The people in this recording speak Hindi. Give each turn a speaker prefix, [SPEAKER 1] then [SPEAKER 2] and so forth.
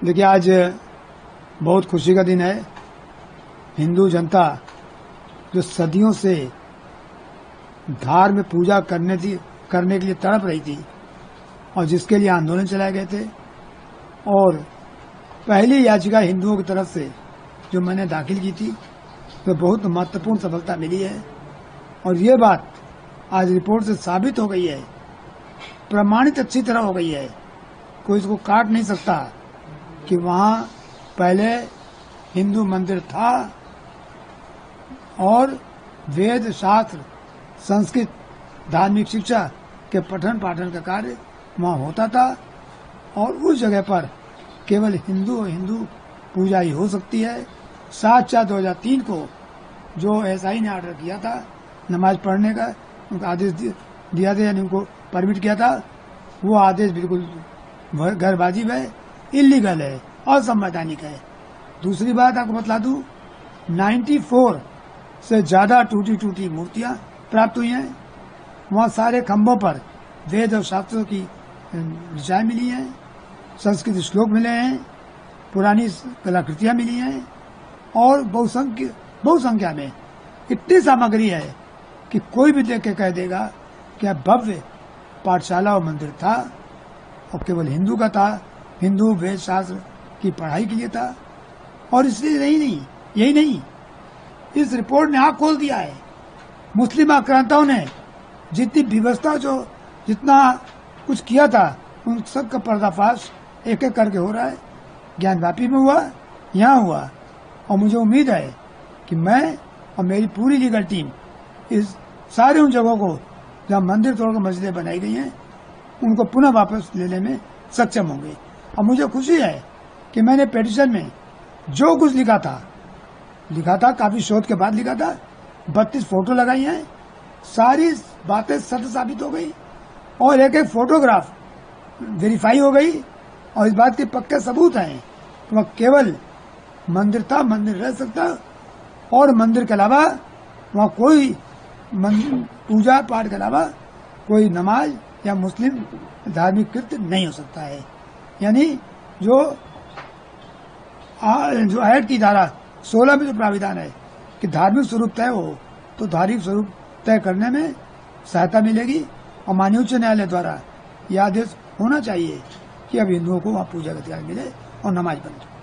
[SPEAKER 1] देखिए, आज बहुत खुशी का दिन है। हिंदू जनता जो सदियों से धार में पूजा करने के लिए तड़प रही थी और जिसके लिए आंदोलन चलाए गए थे, और पहली याचिका हिंदुओं की तरफ से जो मैंने दाखिल की थी, तो बहुत महत्वपूर्ण सफलता मिली है। और ये बात आज रिपोर्ट से साबित हो गई है, प्रमाणित अच्छी तरह हो गई है, कोई इसको काट नहीं सकता कि वहां पहले हिंदू मंदिर था और वेद शास्त्र संस्कृत धार्मिक शिक्षा के पठन पाठन का कार्य वहां होता था, और उस जगह पर केवल हिंदू पूजा ही हो सकती है। 7/4/2003 को जो एसआई ने ऑर्डर किया था नमाज पढ़ने का, उनका आदेश दिया था, यानी उनको परमिट किया था, वो आदेश बिल्कुल गैरवाजिब है, इलीगल है, असंवैधानिक है। दूसरी बात आपको बतला दूं, 94 से ज्यादा टूटी मूर्तियां प्राप्त हुई हैं। वहां सारे खंभों पर वेद और शास्त्रों की ऋचाएं मिली हैं, संस्कृत श्लोक मिले हैं, पुरानी कलाकृतियां मिली हैं, और बहुसंख्या में इतनी सामग्री है कि कोई भी देख के कह देगा कि यह भव्य पाठशाला और मंदिर था और केवल हिंदू का था, हिंदू वेद शास्त्र की पढ़ाई के लिए था। और इसलिए यही नहीं, इस रिपोर्ट ने आंख खोल दिया है। मुस्लिम आक्रांताओं ने जितनी व्यवस्था जितना कुछ किया था, उन सब का पर्दाफाश एक एक करके हो रहा है। ज्ञानवापी में हुआ, यहाँ हुआ, और मुझे उम्मीद है कि मैं और मेरी पूरी लीगल टीम इस सारे उन जगहों को जहाँ मंदिर तोड़कर मस्जिदें बनाई गई हैं, उनको पुनः वापस लेने में सक्षम होंगे। और मुझे खुशी है कि मैंने पिटीशन में जो कुछ लिखा था काफी शोध के बाद लिखा था, 32 फोटो लगाई हैं, सारी बातें सत्य साबित हो गई, और एक एक फोटोग्राफ वेरीफाई हो गई, और इस बात के पक्के सबूत हैं कि वह केवल मंदिर था, मंदिर रह सकता, और मंदिर के अलावा वहाँ कोई पूजा पाठ के अलावा कोई नमाज या मुस्लिम धार्मिक कृत्य नहीं हो सकता है। यानी जो एक्ट की धारा 16 में जो प्राविधान है कि धार्मिक स्वरूप तय हो, तो धार्मिक स्वरूप तय करने में सहायता मिलेगी। और माननीय उच्च न्यायालय द्वारा यह आदेश होना चाहिए कि अब हिंदुओं को वहाँ पूजा का अधिकार मिले और नमाज बने।